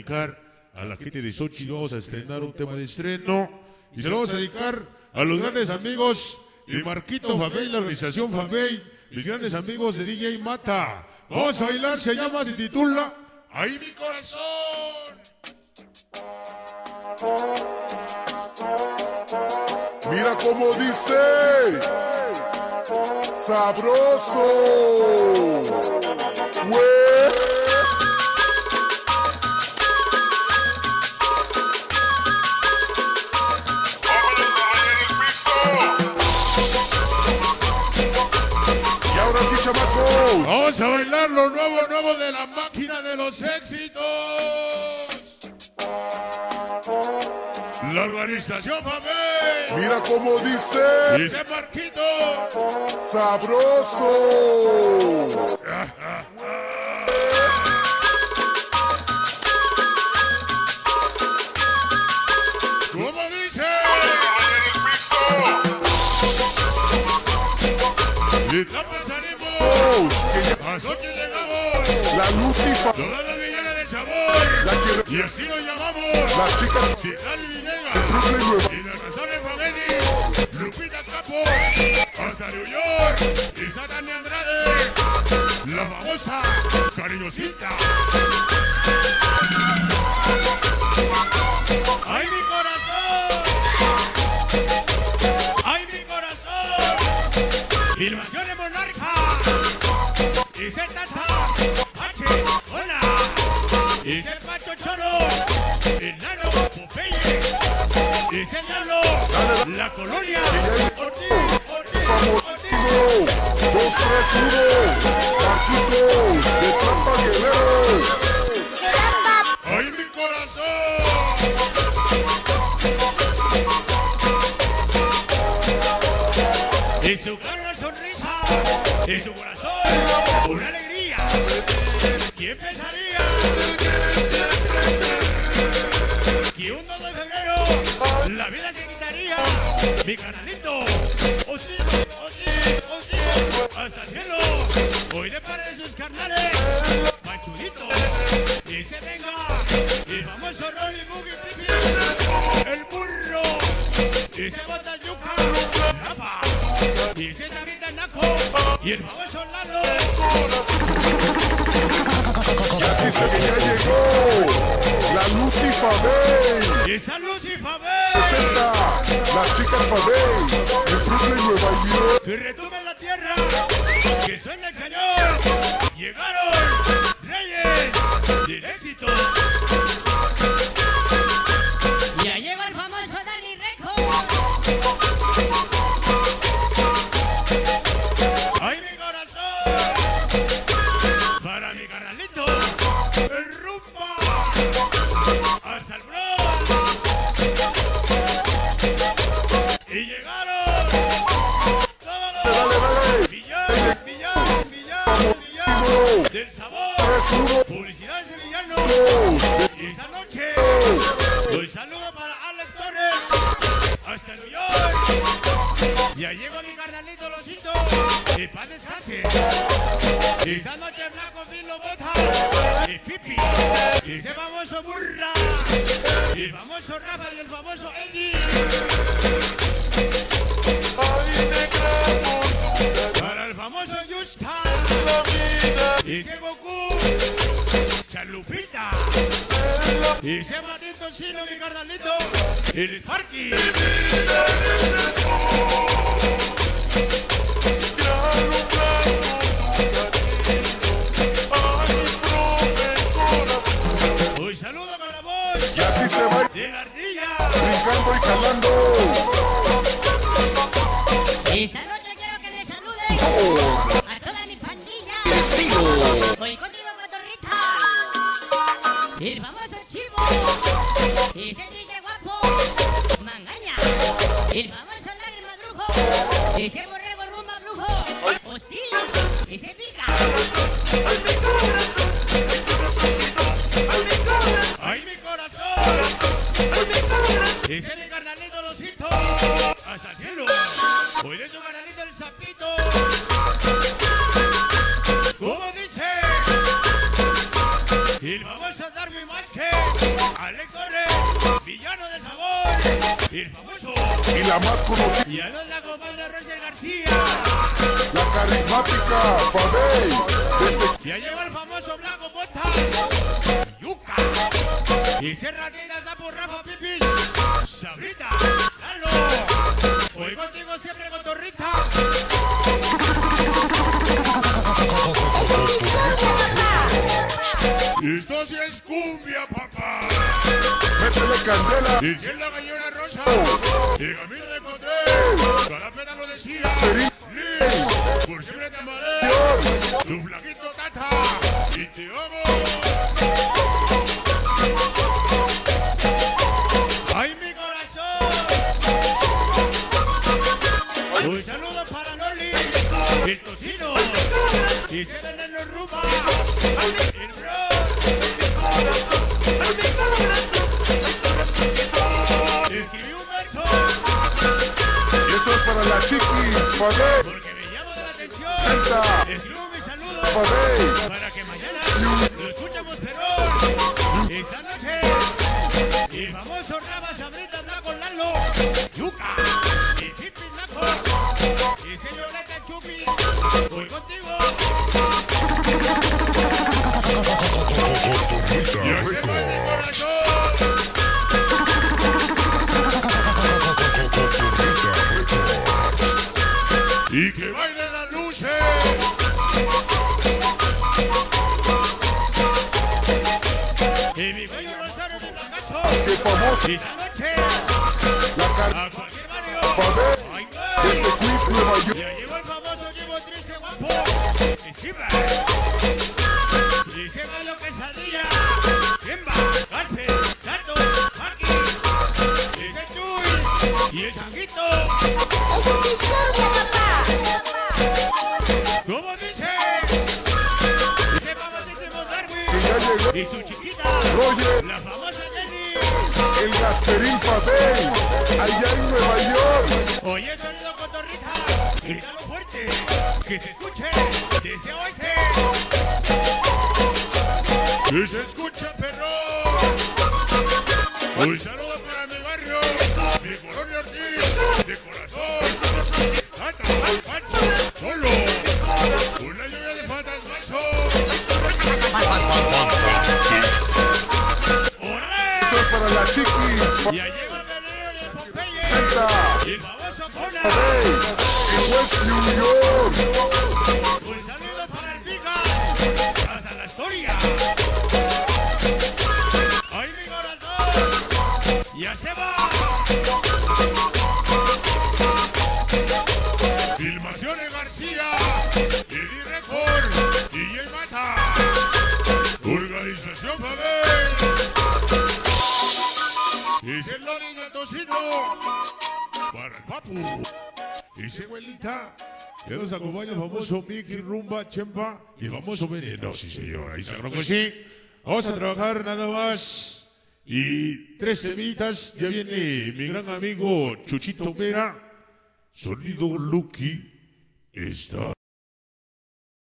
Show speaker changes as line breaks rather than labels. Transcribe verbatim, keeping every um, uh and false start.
dedicar a la gente de Xochitl. Vamos a estrenar un tema de estreno y se lo vamos a dedicar a los grandes amigos de Marquito Famey, la organización Famey, mis grandes amigos de D J Mata. Vamos a bailar, se llama, se titula Ahí mi corazón.
Mira cómo dice, sabroso, güey. Y ahora sí, chamacos,
vamos a bailar lo nuevo, nuevo de la máquina de los éxitos. La organización Famey.
Mira cómo dice,
Dice Marquito,
sabroso.
¿Cómo dice? Y la pasaremos. A Xochitl llegamos.
La Lucifa,
Todas las villanas de sabor.
la que
Y así lo llamamos.
las chicas
Citlali Villegas.
Brooklyn, Nueva
Y la Rosario Famedi. Lupita Capo. Hasta New York. Y Satani Andrade. La famosa cariñosita. ¡Ay, mi corazón! ¡Ay, mi corazón! Filmaciones Monarca. Y se tata. H. Hola. Y se Pacho Cholo. El Nano Popeye. Y se Diablo. La Colonia. Ortiz. Ortiz.
famosísimo, dos tres uno, Marquitos de Trampa Guerrero.
¡Ay, mi corazón! Y su cara una sonrisa, y su corazón una alegría. ¿Quién pensaría que un dos de febrero la vida se quitaría? Mi canalito, oh sí, oh sí, oh sí, hasta el cielo. Hoy de parte de sus carnales, Machudito, y se venga el famoso Rolly Boogie Pipi, el burro, y se bota yuca, Rafa, y se Sarita Naco, y el famoso Lalo.
Y así se que ya llegó la Lucy Famey.
Y esa Lucy Famey,
Presenta las chicas Famey de Brooklyn, Nueva York.
que retumbe en la tierra, que suena el cañón. Llegaron Reyes del éxito.
Ya llegó el famoso Dani Reco.
¡Ay, mi corazón! Para mi carnalito, el rumba, hasta el Bronx. Y llegaron todos los
Dale, dale.
villanos, villanos, villanos, villanos del sabor.
tres uno,
Publicidad sevillano.
dos.
Y esta noche, un saludo para Alex Torres, hasta New York. Ya llego mi carnalito Losito, y paz descanse. Y esta noche Blanco Fin lo bota, y Pipi, y ese famoso Burra, y el famoso Rafa y el famoso Eddie. Para el famoso Yusta, y ese Goku, Chalupita, y ese Matito Chino, mi carnalito, y el Sparky. Un saludo con la voz
Y así se va
de la ardilla.
brincando y jalando.
Esta noche quiero que le saluden a toda mi pandilla. Voy contigo, cotorrita. El famoso Chivo. Ese D J guapo. Mangaña. El famoso Lágrima Brujo. Ese borrego rumba brujo. Hostil. Ese pica.
¡Ay, mi corazón! Ese es mi carnalito Losito, hasta el cielo. Hoy de su carnalito el Zapito. ¿Cómo dice? El famoso Darby Vázquez, Alex Torres, Villano del Sabor, el famoso
Y la más conocida,
y a los la comanda Roger García.
la carismática Fadey. Desde
Ya llegó el famoso Blanco Botas, Yuca, y Serratinas da por Rafa Pipis, Sabrita, Lalo. Hoy contigo siempre con Torrita. Esto sí es cumbia, papá.
métele candela.
Y si es la gallina rosa, y camino de encontré, cada pena lo decía. Liz, por siempre te amaré, tu flaquito tata, y te amo. ¡Ay, mi corazón! Un saludo para Loli, el tocino, y se ven en los rumba, el bro. Escribí un verso,
Y eso es para la chiquis Fadey.
porque me llamo de la atención.
Senta
Escribo mi saludo
Fadey.
para que mañana lo escuchemos Perón. Esta noche, el famoso Raba Sabrita anda con Lalo, Yuca y Pipi Naco. Y señorita Chupi, voy contigo. Y así va mi corazón. Y que bailen las luces. Y mi bello Rosario de Fracaso.
Qué famoso.
Y esta noche,
La car
a cualquier barrio.
Fadey.
¡Ay,
Desde
güey!
Queens, Nueva York.
Ya llegó el famoso Chivo Triste Guapo. Esquiva. Y se va lo quesadilla. Gemba, Gasper, Gato, Maki. Y ese Chuy. Y el Changuito.
Eso sí es cumbia, papá.
¿Cómo dice? Ese famosísimo Darwin.
Que ya llegó
Y su chiquita.
Roger,
La famosa Jenny.
el Gasperín Fadey. Allá en Nueva York.
Oye, sonido cotorrita. Grítalo fuerte. Que se escuche. Desde oeste. Que se escucha, perro. Un saludo para mi barrio. Mi colonia Ortiz. De corazón. Tata, Pancho, solo. Una lluvia de patas macho. ¡Órale!
Eso es para la chiquis
Ya llegó el guerrero de Popeye.
Senta
Y el famoso Conan.
Fadey. En West New York.
Un saludo para el Pica. Hasta la historia. ¡Ay, mi corazón! ¡Ya se va! Filmaciones García. Eddie Record. D J Mata. Organización Fabel. Y el Loni de Tocino. Para el Papu. Y abuelita. Que nos acompaña el famoso Mickey Rumba Chempa y el famoso Veneno, sí señor, ahí seguro que sí. Vamos a trabajar nada más. Y tres temitas, ya viene mi gran amigo Chuchito Vera. Sonido Lucky está.